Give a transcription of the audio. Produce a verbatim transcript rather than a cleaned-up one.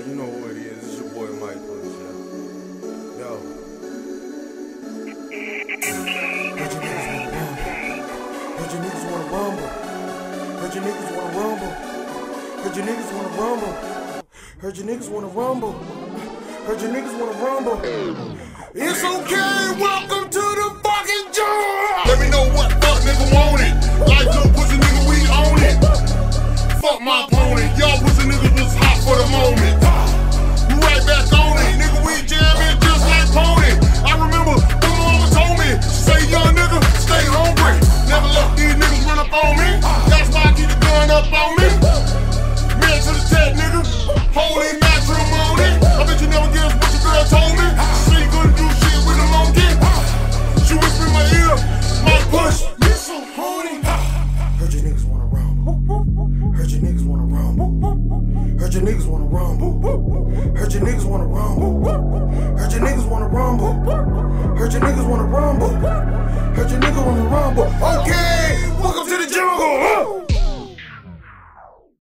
you know who it is. It's your boy Mike Push, yo. Yo. Heard your niggas wanna rumble. Heard your niggas wanna rumble. Heard your niggas wanna rumble. Heard your niggas wanna rumble. Heard your niggas wanna rumble. It's okay, welcome to the fucking job. Let me know what fuck nigga want it. Like good pussy nigga, we own it. Fuck my opponent, y'all pussy niggas was hot for the moment. You right back on it, nigga, we jamming just like Pony. I remember my mama told me, say young nigga, stay hungry. Never let these niggas run up on me. That's why I keep the gun up on me. Man to the tech, nigga, holy matrimony. I bet you never guess what your girl told me. She say you couldn't do shit with a monkey. She whispered in my ear, my push, me so horny. Heard your niggas wanna rumble. Heard your niggas wanna rumble. Heard your niggas wanna rumble. Heard your niggas wanna rumble. Heard your niggas wanna rumble. Heard your niggas wanna rumble. Heard your niggas wanna rumble. Okay.